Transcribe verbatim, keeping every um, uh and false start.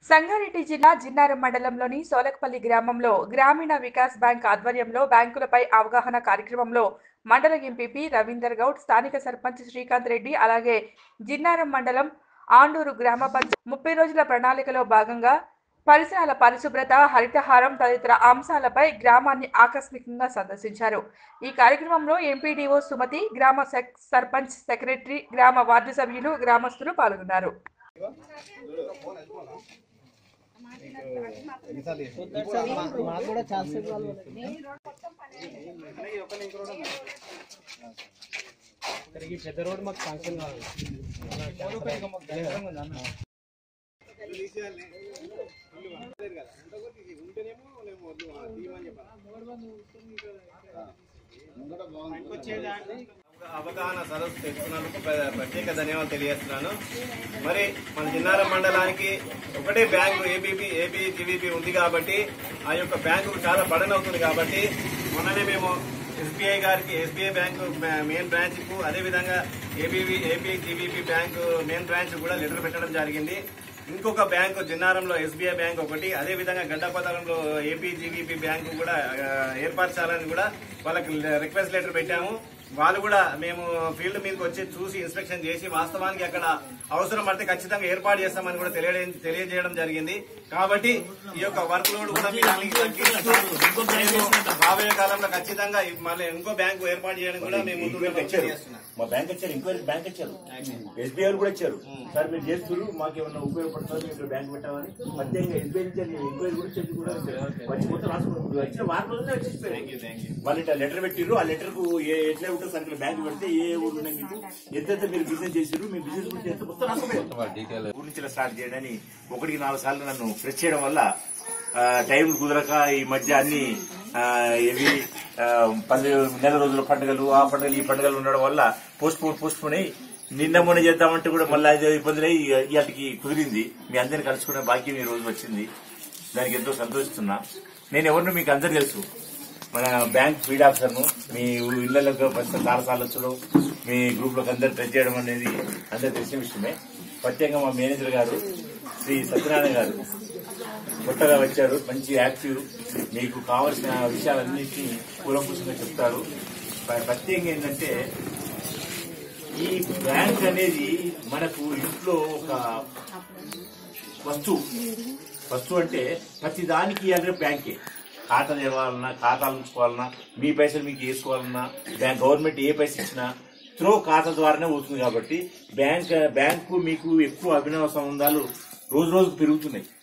సంగారెడ్డి జిల్లా జిన్నారం మండలంలోని సోలకపల్లి గ్రామంలో గ్రామీణ వికాస్ బ్యాంక్ ఆధ్వర్యంలో బ్యాంకులపై అవగాహన కార్యక్రమంలో మండల ఎంపీపీ రవీందర్ గౌడ్, స్థానిక సర్పంచ్ శ్రీకాంత్ రెడ్డి, అలాగే జిన్నారం మండలం ఆండూరు గ్రామ పంచాయతీ ముప్పై రోజుల ప్రణాళికలో భాగంగా పరిసరాల పరిశుభ్రత, హరితహారం తదితర అంశాలపై గ్రామాన్ని ఆకస్మికంగా సందర్శించారు. ఈ కార్యక్రమంలో ఎంపీడీఓ సుమతి, గ్రామ సర్పంచ్, సెక్రటరీ, గ్రామ వార్డు సభ్యులు, గ్రామస్తులు పాల్గొన్నారు. పెద్ద రోడ్ మాకు ఫంక్షన్ కావాలి. అవగాహన సదస్సు తెలుసుకున్నందుకు ప్రత్యేక ధన్యవాదాలు తెలియజేస్తున్నాను. మరి మన జిన్నారం మండలానికి ఒకటే బ్యాంకు ఏబీపీ ఏపీ జీవీపీ ఉంది కాబట్టి ఆ యొక్క బ్యాంకు చాలా బర్డెన్ అవుతుంది కాబట్టి మొన్ననే మేము ఎస్బీఐ గారికి ఎస్బీఐ బ్యాంకు మెయిన్ బ్రాంచ్ కు అదేవిధంగా ABV AP GVP bank main branch కూడా లెటర్ పెట్టడం జరిగింది. ఇంకొక బ్యాంకు జిన్నారంలో ఎస్బీఐ బ్యాంక్ ఒకటి, అదేవిధంగా గడ్డపతరంలో ఏపీ జీవీపీ బ్యాంకు కూడా ఏర్పరచాలని కూడా వాళ్ళకి రిక్వెస్ట్ లెటర్ పెట్టాము. వాళ్ళు కూడా మేము ఫీల్డ్ మీదకి వచ్చి చూసి ఇన్స్పెక్షన్ చేసి వాస్తవానికి అక్కడ అవసరం పడితే ఖచ్చితంగా ఏర్పాటు చేస్తామని కూడా తెలియజేయడం జరిగింది. కాబట్టి ఈ యొక్క వర్క్ లోడ్ కూడా రాబోయే కాలంలో ఖచ్చితంగా మళ్ళీ ఇంకో బ్యాంకు ఏర్పాటు చేయడం కూడా మేము మా బ్యాంక్ వచ్చారు, ఇంక్వైరీ బ్యాంక్ వచ్చారు, ఎస్బీఐ కూడా వచ్చారు. సార్ మీరు చేస్తున్నారు, మాకు ఏమన్నా ఉపయోగపడుతుంది, ఇక్కడ బ్యాంక్ పెట్టామని ప్రత్యేకంగా ఎస్బీఐ నుంచి ఎంక్వైరీ కూడా చెప్పి కూడా వచ్చి మొత్తం రాసుకుంటారు. వచ్చిన వారం రోజులే వచ్చేసి వాళ్ళు ఇట్లా లెటర్ పెట్టిర్రు. ఆ లెటర్ కు ఎట్లా ఉంటుంది సర్కిల్ బ్యాంక్ పెడితే ఏ ఊరు ఉన్నాయి, మీకు ఎంతైతే మీరు బిజినెస్ చేసారు, మీ బిజినెస్ గురించి ఎంత మొత్తం రాసుకోవాలి. ఊరి నుంచి స్టార్ట్ చేయడానికి ఒకటికి నాలుగు సార్లు నన్ను ప్రెస్ చేయడం వల్ల టైం కుదరక ఈ మధ్య అన్ని ఇవి పది నెల రోజుల పండుగలు, ఆ పండుగలు ఈ పండుగలు ఉండడం వల్ల పోస్ట్ పోన్ పోస్ట్ పోన్ అయ్యి నిన్న మొన్న చేద్దామంటే కూడా మళ్ళీ ఐదు ఇబ్బందులు అయ్యి ఇవాటికి కుదిరింది. మీ అందరిని కలుసుకునే భాగ్యం ఈ రోజు వచ్చింది. దానికి ఎంతో సంతోషిస్తున్నా. నేను ఎవరినో మీకు అందరు తెలుసు, మన బ్యాంక్ ఫీల్డ్ ఆఫీసర్ను. మీ ఇళ్లకు చాలా సార్లు వచ్చడం, మీ గ్రూప్ లోకి అందరు టచ్ చేయడం అనేది అందరు తెలిసిన విషయమే. ప్రత్యేకంగా మా మేనేజర్ గారు శ్రీ సత్యనారాయణ గారు కొత్తగా వచ్చారు, మంచి యాక్టివ్, మీకు కావలసిన విషయాలన్నింటినీ కూలంకుషంగా చెప్తారు. ప్రత్యేకంగా ఏంటంటే ఈ బ్యాంక్ అనేది మనకు ఇంట్లో ఒక వస్తువు వస్తువు అంటే ప్రతి దానికి అంటే బ్యాంకే. ఖాతా తెరవాలన్నా, ఖాతాలు ఉంచుకోవాలన్నా, మీ పైసలు మీకు వేసుకోవాలన్నా, బ్యాంక్ గవర్నమెంట్ ఏ పైసలు ఇచ్చినా త్రో ఖాతా ద్వారానే అవుతుంది. కాబట్టి బ్యాంక్ బ్యాంకు మీకు ఎక్కువ అభినవ సంబంధాలు రోజు రోజుకు పెరుగుతున్నాయి.